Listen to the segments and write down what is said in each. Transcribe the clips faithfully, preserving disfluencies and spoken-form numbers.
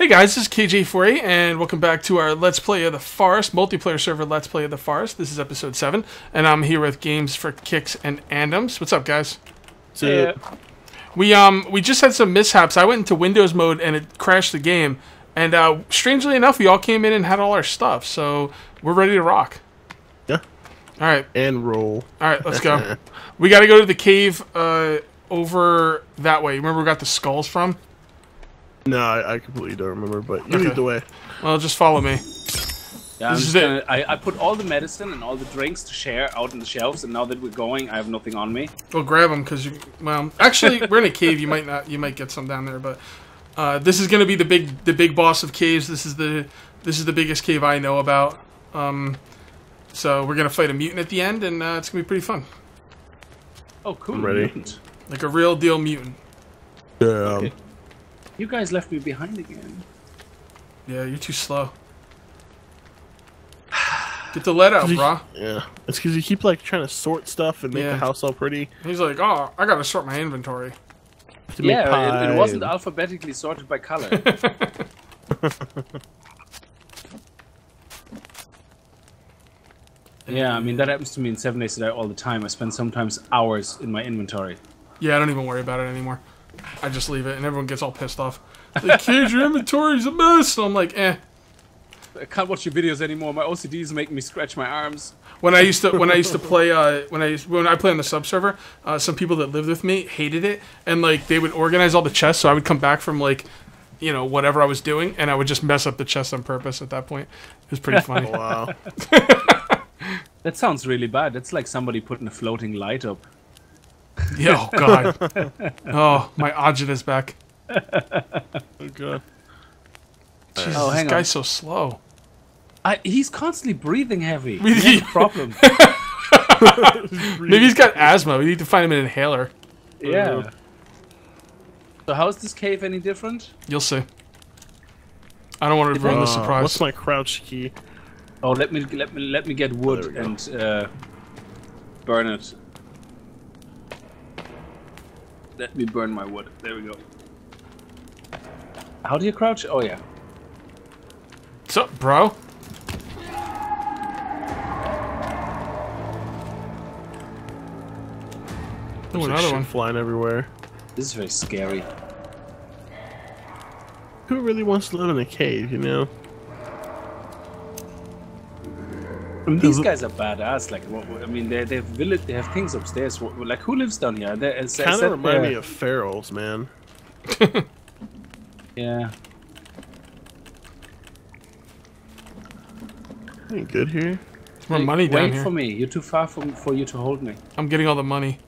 Hey guys, this is K J forty-eight, and welcome back to our Let's Play of the Forest, multiplayer server Let's Play of the Forest. This is episode seven, and I'm here with Games for Kicks and Andoms. What's up, guys? Yeah. We um we just had some mishaps. I went into Windows mode and it crashed the game, and uh, strangely enough, we all came in and had all our stuff, so we're ready to rock. Yeah. All right. And roll. All right, let's go. We got to go to the cave uh, over that way. Remember, we got the skulls from? No, I, I completely don't remember, but you Okay. lead the way. Well, just follow me. Yeah, I'm This just is it. gonna, I, I put all the medicine and all the drinks to share out on the shelves, and now that we're going, I have nothing on me. Well, grab them because you. Well, actually, we're in a cave. You might not. You might get some down there, but uh, this is going to be the big, the big boss of caves. This is the, this is the biggest cave I know about. Um, so we're gonna fight a mutant at the end, and uh, it's gonna be pretty fun. Oh, cool. I'm ready. Mutant. Like a real deal mutant. Yeah. Okay. You guys left me behind again. Yeah, you're too slow. Get the lead out, brah. Yeah. It's because you keep like trying to sort stuff and make Yeah. the house all pretty. He's like, oh, I gotta sort my inventory. To make Yeah, it, it pie wasn't and- alphabetically sorted by color. Yeah, I mean, that happens to me in seven days to die all the time. I spend sometimes hours in my inventory. Yeah, I don't even worry about it anymore. I just leave it, and everyone gets all pissed off. Like, kid, your inventory's a mess. And I'm like, eh. I can't watch your videos anymore. My O C D is making me scratch my arms. When I used to when I used to play uh, when I used, when I play on the sub server, uh, some people that lived with me hated it, and like they would organize all the chests, so I would come back from like, you know, whatever I was doing, and I would just mess up the chest on purpose. At that point, it was pretty funny. Oh, wow. That sounds really bad. That's like somebody putting a floating light up. Yeah, oh god. Oh, my agita is back. Oh, God. Jesus, Oh, hang this on. guy's so slow. I, he's constantly breathing heavy. Really? He has a problem. Maybe he's got asthma. We need to find him an inhaler. Yeah. So how is this cave any different? You'll see. I don't want to ruin the Uh, surprise. What's my crouch key? Oh, let me let me let me get wood There we go. and uh, burn it. Let me burn my wood. There we go. How do you crouch? Oh yeah. What's up, bro? Oh, There's like another shit one. flying everywhere. This is very scary. Who really wants to live in a cave, you know? I mean, these guys are badass. Like, what, I mean, they they have village, they have things upstairs. What, like, who lives down here? There is Kind of remind me of ferals, man. Yeah. Ain't good here. More money Wait down here. for me. You're too far from for you to hold me. I'm getting all the money.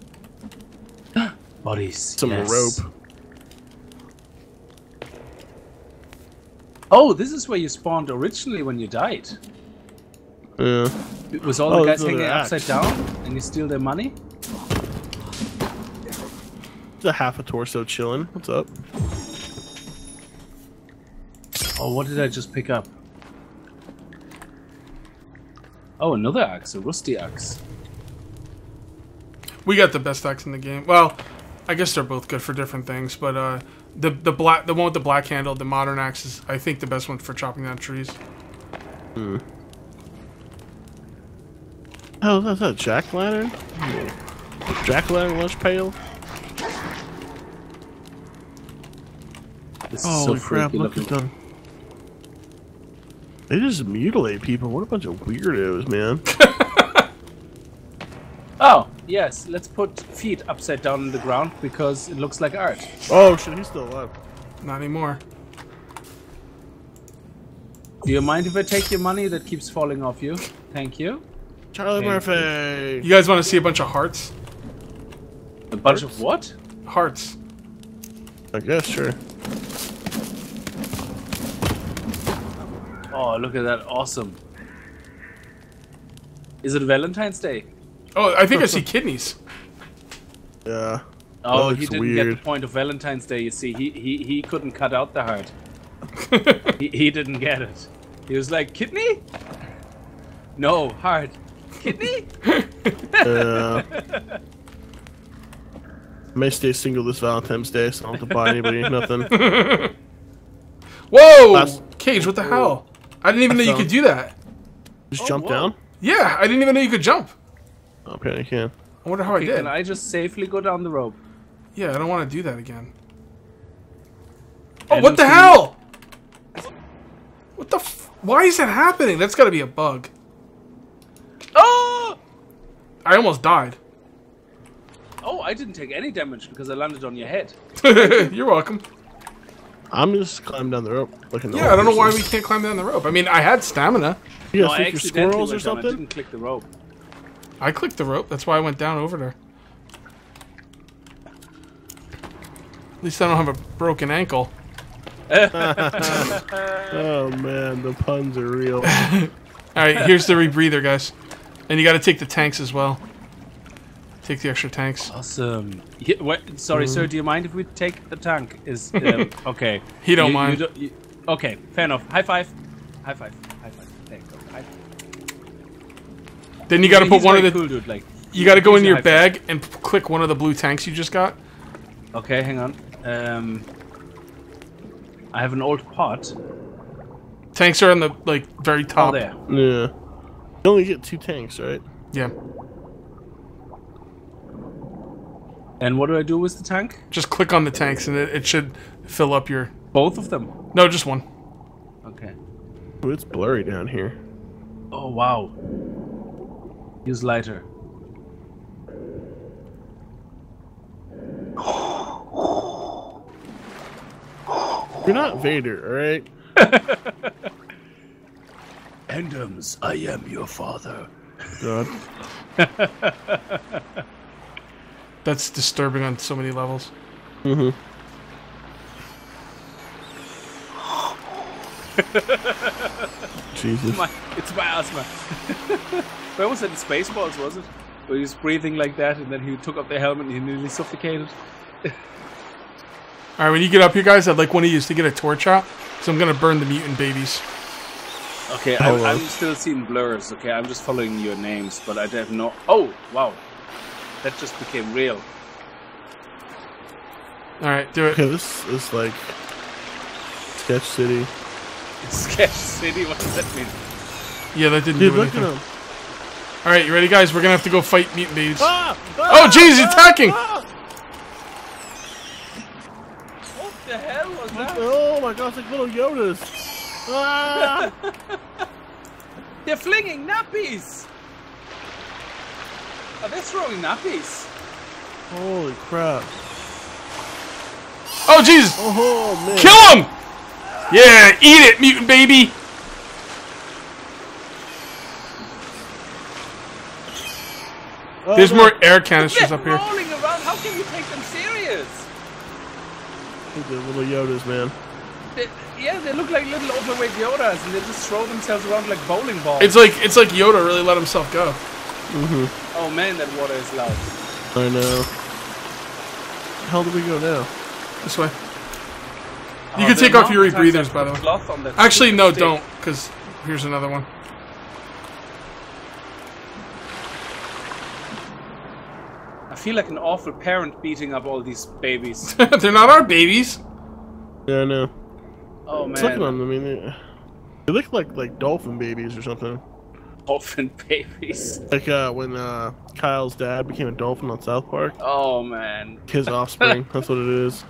Bodies. Some yes. rope. Oh, this is where you spawned originally when you died. Yeah. Was all Oh, the guys there's hanging another upside axe. down and you steal their money? It's a half a torso chilling. What's up? Oh, what did I just pick up? Oh, another axe, a rusty axe. We got the best axe in the game. Well, I guess they're both good for different things, but uh, the the black the one with the black handle, the modern axe is I think the best one for chopping down trees. Hmm. Oh, that's a jack-lantern? Jack-lantern lunch pail? This is so Holy crap, freaky look looking. at them. They just mutilate people. What a bunch of weirdos, man. Oh, yes, let's put feet upside down in the ground because it looks like art. Oh shit, he's still alive. Not anymore. Do you mind if I take your money that keeps falling off you? Thank you. Charlie Thank Murphy! You guys want to see a bunch of hearts? A bunch of what? Hearts. I guess, sure. Oh, look at that. Awesome. Is it Valentine's Day? Oh, I think I see kidneys. Yeah. Oh, That he looks didn't get weird. the point of Valentine's Day, you see. He he, he couldn't cut out the heart. he, he didn't get it. He was like, kidney? No, heart. Kidney? Yeah. I may stay single this Valentine's Day, so I don't have to buy anybody nothing. Whoa! Last- Cage, what the hell? I didn't even know you found- could do that. Just Oh, jump whoa. down? Yeah, I didn't even know you could jump. Okay, I can. I wonder how I Okay, did. can I just safely go down the rope? Yeah, I don't want to do that again. Oh, And what the I'm hell? What the f- Why is that happening? That's gotta be a bug. Oh! I almost died. Oh, I didn't take any damage because I landed on your head. You're welcome. I'm just climbing down the rope. Like a Yeah, I don't know why we can't climb down the rope. I mean, I had stamina. You No, guys I think you're accidentally squirrels or went down. I something? didn't click the rope. I clicked the rope. That's why I went down over there. At least I don't have a broken ankle. Oh man, the puns are real. Alright, here's the rebreather, guys. And you gotta take the tanks as well. Take the extra tanks. Awesome. Yeah, what, sorry, sir. Do you mind if we take the tank? Is um, okay. He don't You- you mind. don't- you- okay, fair enough. High five. High five. High five. There you go. High five. Then you gotta He's put one of very the... cool dude. Like You gotta go he's in a your high five. bag and p- click one of the blue tanks you just got. Okay, hang on. Um, I have an old pot. Tanks are on the, like, very Oh, top. there. Yeah. You only get two tanks, right? Yeah. And what do I do with the tank? Just click on the tanks and it, it should fill up your... Both of them. No, just one. Okay. Ooh, it's blurry down here. Oh wow. Use lighter. You're not Vader, alright? Endoms, I am your father. God. That's disturbing on so many levels. Mm-hmm. Jesus. My, it's my asthma. Where was it? In Spaceballs, was it? Where he was breathing like that and then he took off the helmet and he nearly suffocated. Alright, when you get up here, guys, I'd like one of you to get a torch out. So I'm gonna burn the mutant babies. Okay, Hold I, on. I'm still seeing blurs. Okay, I'm just following your names, but I have no... Oh, wow. That just became real. Alright, do it. Okay, this is like Sketch City. Sketch City, what does that mean? Yeah, that didn't Dude, do look at anything. him. Alright, you ready, guys? We're gonna have to go fight mutant babies. Ah! Oh, jeez, he's attacking! What the hell was that? Oh my gosh, like little Yodas. Ah! They're flinging nappies! Are they throwing nappies? Holy crap. Oh, jeez! Oh man. Kill him! Yeah, eat it, mutant baby! Oh, There's no. more air canisters They're up here. rolling around. How can you take them serious? The little Yodas, man. They, yeah, they look like little overweight Yodas, and they just throw themselves around like bowling balls. It's like it's like Yoda really let himself go. Oh man, that water is loud. I know. How do we go now? This way. Oh, You can the take off your amount of times rebreathers, I by the put way. cloth on that Actually, stupid no, stick. don't, because here's another one. I feel like an awful parent beating up all these babies. They're not our babies. Yeah, I know. Oh It's looking man, on them. I mean, they, they look like like dolphin babies or something. dolphin babies. Like uh, when uh, Kyle's dad became a dolphin on South Park. Oh man. His offspring. That's what it is.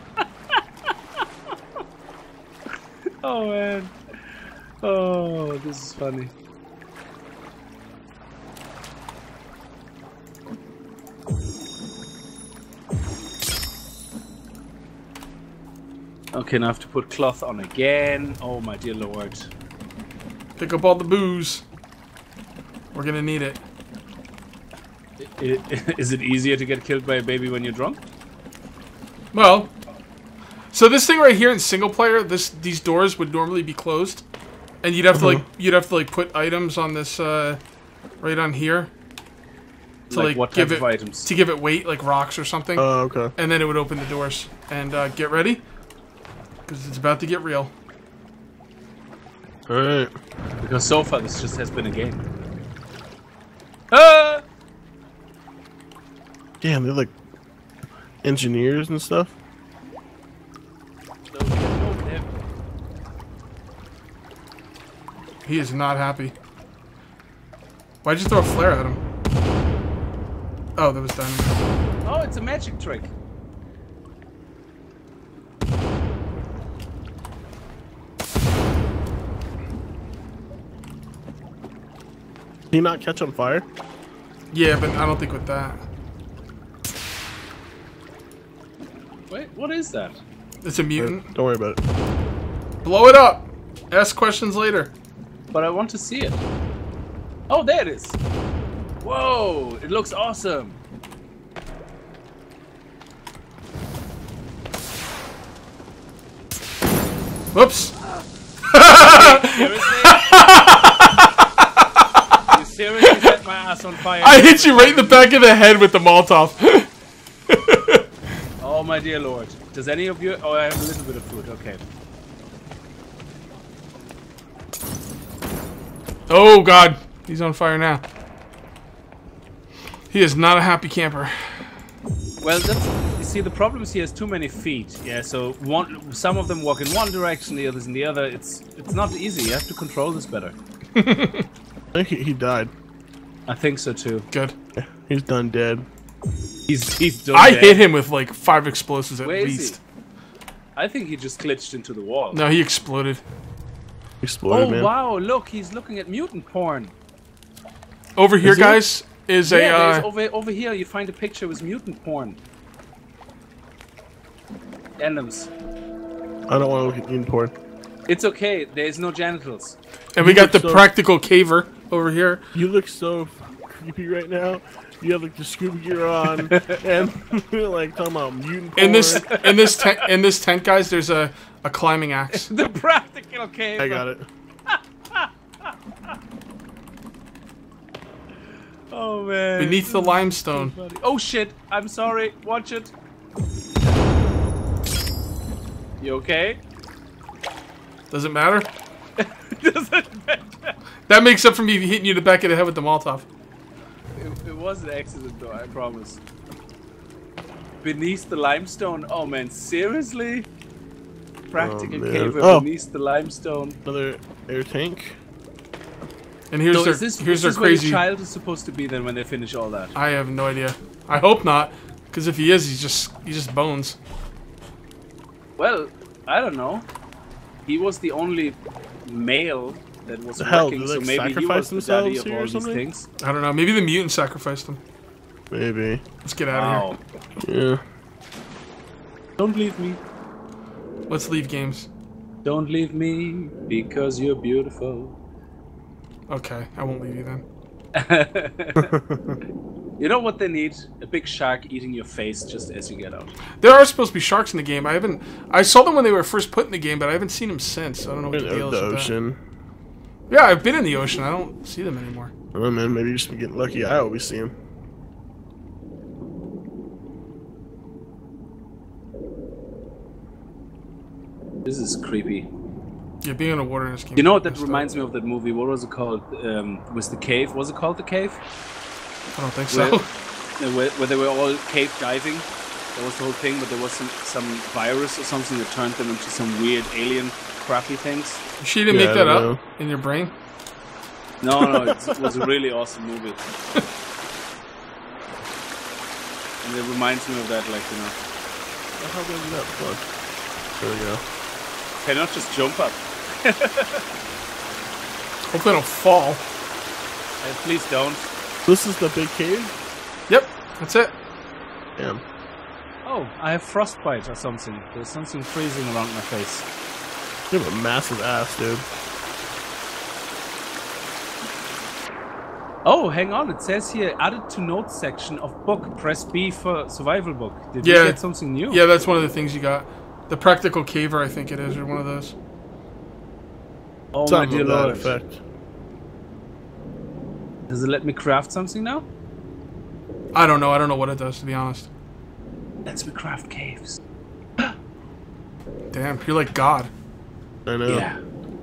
Oh man. Oh, this is funny. Okay, now I have to put cloth on again. Oh my dear lord. Pick up all the booze. We're gonna need it. I- Is it easier to get killed by a baby when you're drunk? Well, so this thing right here in single player, this these doors would normally be closed, and you'd have to like you'd have to like put items on this uh, right on here to Like like, what give type it of items? to give it weight, like rocks or something, Oh, okay. and then it would open the doors. And uh, get ready, because it's about to get real. All right. Because so far this just has been a game. Ah! Damn, they're like engineers and stuff. No, no, they have- He is not happy. Why'd you throw a flare at him? Oh, that was dynamite. Oh, it's a magic trick. Can he not catch on fire? Yeah, but I don't think with that. Wait, what is that? It's a mutant. Don't worry about it. Blow it up. Ask questions later. But I want to see it. Oh, there it is. Whoa, it looks awesome. Whoops. Seriously? You seriously set my ass on fire? I hit you right in the back of the head with the Molotov. Oh my dear lord. Does any of you... Oh, I have a little bit of food. Okay. Oh god. He's on fire now. He is not a happy camper. Well, that's... You see, the problem is he has too many feet. Yeah, so one, some of them walk in one direction, the others in the other. It's it's not easy. You have to control this better. I think he, he died. I think so too. Good. Yeah, he's done dead. He's he's done I dead. hit him with like five explosives at Where is least. he? I think he just glitched into the wall. No, he exploded. Exploded, Oh man. wow! Look, he's looking at mutant porn. Over here, Is he? guys, is Yeah, a there's uh, over over here. You find a picture with mutant porn. Endoms. I don't want to look at mutant porn. It's okay. There's no genitals. and we You got the look so- practical caver over here. You look so creepy right now. You have like the scuba gear on, and like talking about mutant porn. In this in this tent in this tent, guys, there's a a climbing axe. The practical cave. I got it. Oh man. Beneath the limestone. Oh shit! I'm sorry. Watch it. You okay? Does it matter? Doesn't matter. That makes up for me hitting you in the back of the head with the Molotov. It, it was an accident though, I promise. Beneath the limestone. Oh man, seriously? Practical Oh, man. cave Oh. beneath the limestone. Another air tank. And here's So their is this, here's this their is where the crazy. child is supposed to be then when they finish all that? I have no idea. I hope not, because if he is, he's just he's just bones. Well, I don't know. He was the only male that was The hell, working, do so they maybe he sacrifice was the daddy themselves of here or all these something? things. I don't know. Maybe the mutant sacrificed him. Maybe. Let's get out of Wow. here. Yeah. Don't leave me. Let's leave games. Don't leave me because you're beautiful. Okay, I won't leave you then. You know what they need? A big shark eating your face just as you get out. There are supposed to be sharks in the game. I haven't. I saw them when they were first put in the game, but I haven't seen them since. I don't know what In the deal the is with that. ocean. Yeah, I've been in the ocean. I don't see them anymore. I don't know, man. Maybe you just been getting lucky. I always see him. This is creepy. Yeah, being in the water in this game. You know what that messed up. reminds me of that movie? What was it called? Um, was the cave? Was it called the cave? I don't think Where, so. uh, where, where they were all cave diving. That was the whole thing, but there was some, some virus or something that turned them into some weird alien crappy things. She didn't Yeah, make I that don't up know. in your brain. No, no, it's, it was a really awesome movie. And it reminds me of that, like, you know. How good is that plug? There we go. Can I not just jump up? Hopefully, I don't fall. Uh, please don't. This is the big cave? Yep, that's it. Damn. Oh, I have frostbite or something. There's something freezing around my face. You have a massive ass, dude. Oh, hang on. It says here, added to notes section of book. Press B for survival book. Did Yeah. you get something new? Yeah, that's one of the things you got. The practical caver, I think it is, or one of those. Oh, my Something dear of that lord. effect. Does it let me craft something now? I don't know. I don't know what it does, to be honest. Lets me craft caves. Damn, you're like God. I know. Yeah.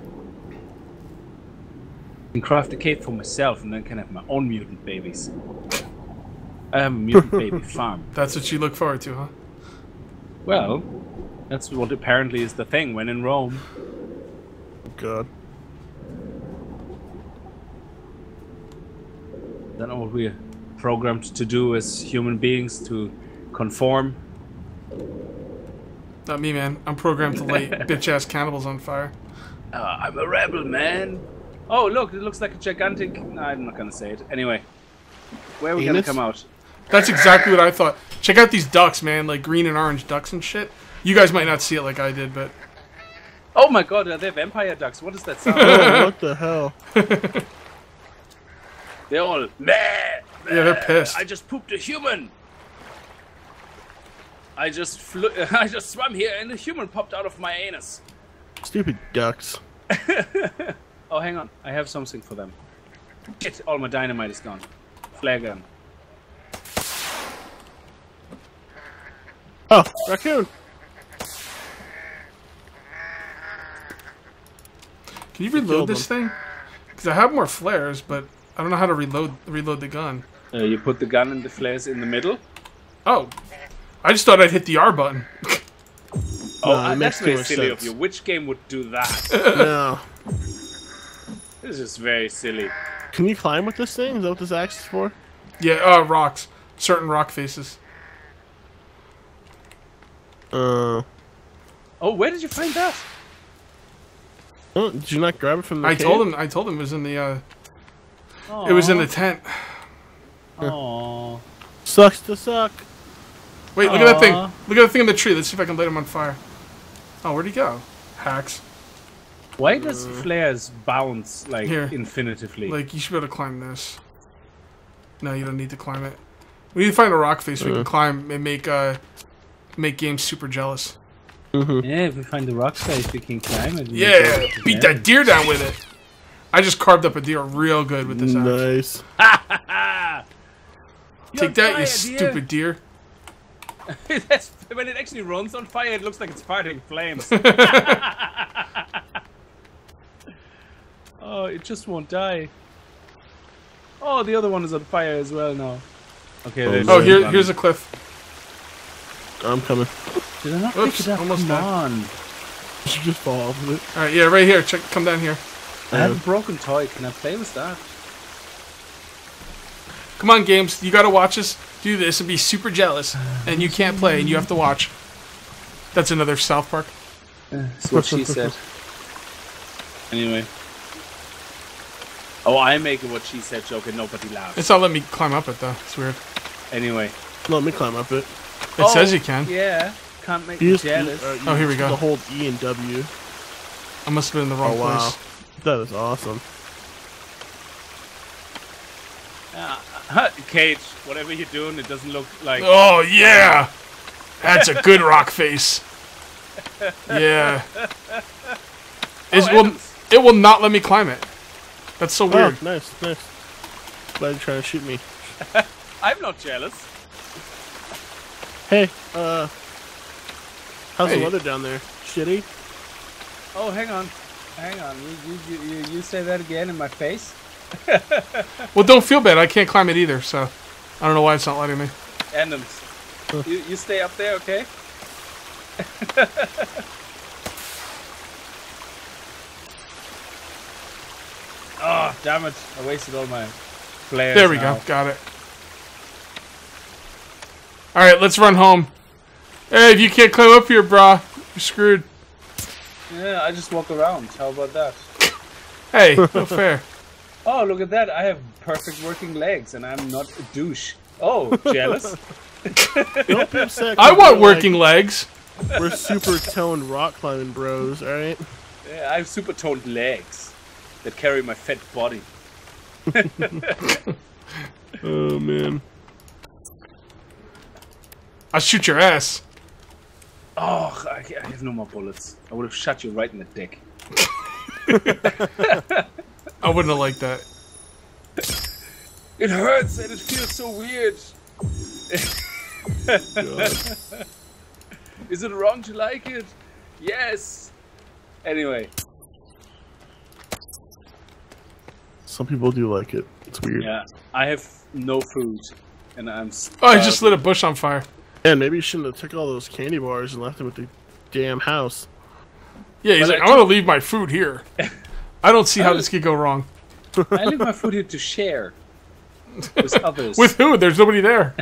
I can craft a cave for myself and then can have my own mutant babies. I have a mutant baby farm. That's what you look forward to, huh? Well, that's what apparently is the thing when in Rome. God. don't know what we're programmed to do as human beings, to conform. Not me, man. I'm programmed to light bitch-ass cannibals on fire. Uh, I'm a rebel, man. Oh, look, it looks like a gigantic... No, I'm not going to say it. Anyway, where are we going to come out? That's exactly what I thought. Check out these ducks, man. Like green and orange ducks and shit. You guys might not see it like I did, but... Oh my god, are they vampire ducks? What does that sound like? Oh, what the hell? They're all... Meh, meh, yeah, they're pissed. I just pooped a human. I just flew... I just swam here and a human popped out of my anus. Stupid ducks. Oh, hang on. I have something for them. Shit, all my dynamite is gone. Flare gun. Oh, raccoon. Can you reload this thing? Because I have more flares, but I don't know how to reload reload the gun. Uh, you put the gun and the flares in the middle. Oh. I just thought I'd hit the R button. Oh, No, uh, that's very silly sense. of you. Which game would do that? No. This is very silly. Can you climb with this thing? Is that what this axe is for? Yeah, uh, rocks. Certain rock faces. Uh. Oh, where did you find that? Oh, did you not grab it from the I cave? told him I told him it was in the uh Aww. it was in the tent. Aww. Sucks to suck. Wait, look at that thing. Aw. Look at the thing in the tree. Let's see if I can light him on fire. Oh, where'd he go? Hacks. Why does flares bounce like Here. infinitively? Like, you should be able to climb this. No, you don't need to climb it. We need to find a rock face we Uh. can climb and make uh make games super jealous. Mm-hmm. Yeah, if we find the rock face, we can climb it. Yeah, beat that deer down with it. I just carved up a deer real good with this axe. Nice. Take that, you stupid deer. That's, when it actually runs on fire, it looks like it's farting flames. Oh, it just won't die. Oh, the other one is on fire as well now. Okay, there's Oh, here, here's a cliff. I'm coming. Did I not Oops, pick it up? almost Come died. on. You just fall off of it. All right, yeah, right here. Check, come down here. I have a broken toy. Can I play with that? Come on, games. You gotta watch us do this and be super jealous, and you can't play, and you have to watch. That's another South Park. That's what she said. Anyway. Oh, I make a what she said joke and nobody laughs. It's not letting me climb up it though. It's weird. Anyway. Let me climb up it. It Oh, says you can. Yeah. Can't make You me just, jealous. uh, you Oh, here we just go. Hold E and W. I must have been in the wrong Oh wow, place. that is awesome. Uh, Cage, whatever you're doing, it doesn't look like... Oh yeah, that's a good rock face. Yeah. It's, Oh, will, Evans. it will not let me climb it. That's so weird. Oh, nice, nice. Glad you're trying to shoot me. I'm not jealous. Hey, uh, how's Hey. the weather down there? Shitty? Oh, hang on. Hang on. You, you, you, you say that again in my face? Well, don't feel bad. I can't climb it either, so I don't know why it's not letting me. Adams, you, you stay up there, okay? Oh, damn it. I wasted all my flares. There we now. go. Got it. All right, let's run home. Hey, if you can't climb up here, brah, you're screwed. Yeah, I just walk around. How about that? Hey, no fair. Oh, look at that. I have perfect working legs and I'm not a douche. Oh, jealous? Don't be upset. I 'cause want we're, working like, legs. we're super toned rock climbing bros, alright? Yeah, I have super toned legs that carry my fat body. Oh, man. I'll shoot your ass. Oh, I, I have no more bullets. I would have shot you right in the dick. I wouldn't have liked that. It hurts and it feels so weird. God. Is it wrong to like it? Yes. Anyway. Some people do like it. It's weird. Yeah, I have no food, and I'm. Oh, I just lit a bush on fire. And maybe you shouldn't have took all those candy bars and left them at the damn house. Yeah, he's But like, I I'm gonna leave my food here. I don't see how this could go wrong. I leave my food here to share. With others. With who? There's nobody there.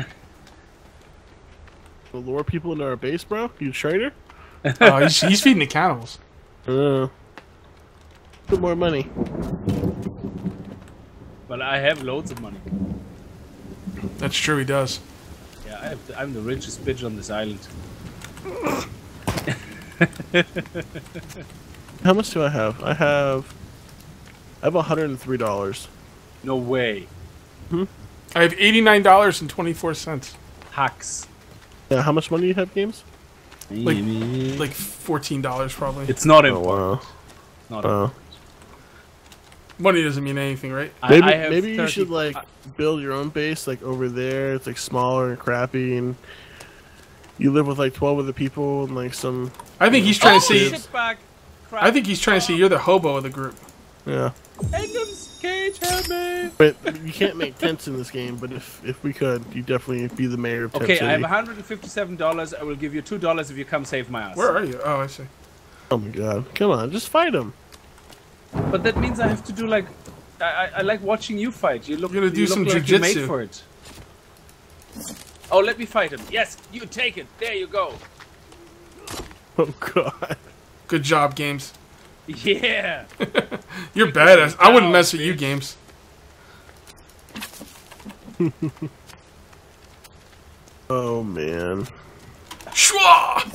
The lure people into our base, bro? You traitor? Oh, he's, he's feeding the cannibals. Uh, put more money. But I have loads of money. That's true, he does. Yeah, I have the, I'm the richest bitch on this island. How much do I have? I have... I have one hundred three dollars. No way. Hmm? I have eighty-nine dollars and twenty-four cents. Hacks. Yeah, how much money do you have, Games? Like, like fourteen dollars probably. It's not Oh, important. wow. Not Oh. important. Money doesn't mean anything, right? I- Maybe, I have maybe you thirty should, like, build your own base, like, over there. It's, like, smaller and crappy, and you live with, like, twelve other people and, like, some... I think he's trying oh, to see... shit bag. Crap. I think he's trying to say you're the hobo of the group. Yeah. England's cage, help me. But you can't make tents in this game, but if if we could, you'd definitely be the mayor of Tent Okay, City. I have one hundred fifty-seven dollars. I will give you two dollars if you come save my ass. Where are you? Oh, I see. Oh my god. Come on, just fight him. But that means I have to do like... I, I, I like watching you fight. You look, You're gonna do you look some like you're made jujitsu. for it. Oh, let me fight him. Yes, you take it. There you go. Oh god. Good job, Games. Yeah. You're badass. I wouldn't mess with you, Games. Oh man. Shwa!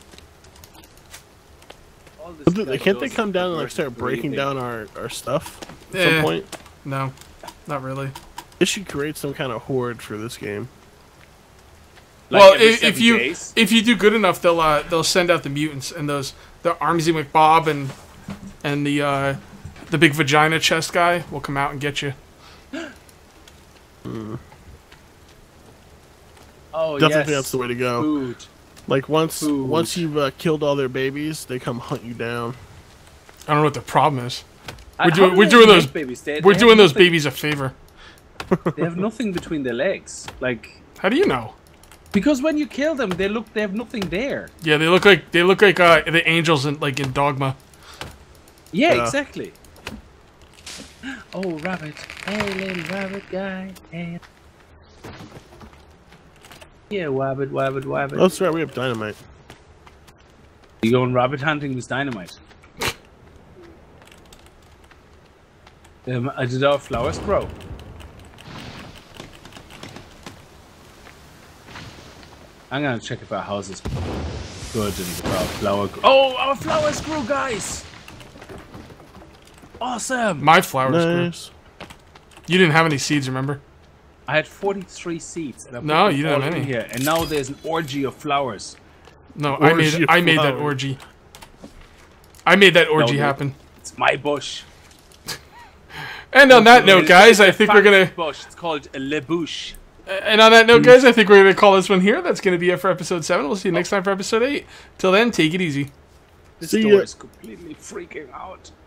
All this But th- guy Can't they does come is down and like reverse start breaking breathing. down our, our stuff at Eh. some point? No, not really. They should create some kind of horde for this game. Like well, every if, if seven you days? if you do good enough, they'll uh, they'll send out the mutants and those the Armsy McBob and and the uh, the big vagina chest guy will come out and get you. Mm. Oh, Definitely yes. think that's the way to go. Food. Like once Food. once you've uh, killed all their babies, they come hunt you down. I don't know what the problem is. I- We're doing- how do we're they doing make those- babies? They, We're they doing have those nothing- babies a favor. They have nothing between their legs. Like, How do you know? because when you kill them, they look. They have nothing there. Yeah, they look like they look like uh, the angels in like in Dogma. Yeah, Yeah. exactly. Oh, rabbit. Hey, little rabbit guy. Hey. Yeah, wabbit, wabbit, wabbit. Oh, that's right, we have dynamite. You going rabbit hunting with dynamite? Um, I did our flowers grow. I'm gonna check if our house is good and if our flower. Gr oh, our flowers grew, guys! Awesome! My flowers grew. Nice. You didn't have any seeds, remember? I had forty-three seeds. And I put No, them you didn't all have in any. Here, and now there's an orgy of flowers. No, I Orgy made of I made that flowers. orgy. I made that orgy No, happen. It's my bush. And on that note, It's guys, a I think we're fancy gonna. bush. It's called a le bouche. And on that note, guys, I think we're gonna call this one here. That's gonna be it for episode seven. We'll see you next time for episode eight. Till then, take it easy. This See door ya. is completely freaking out.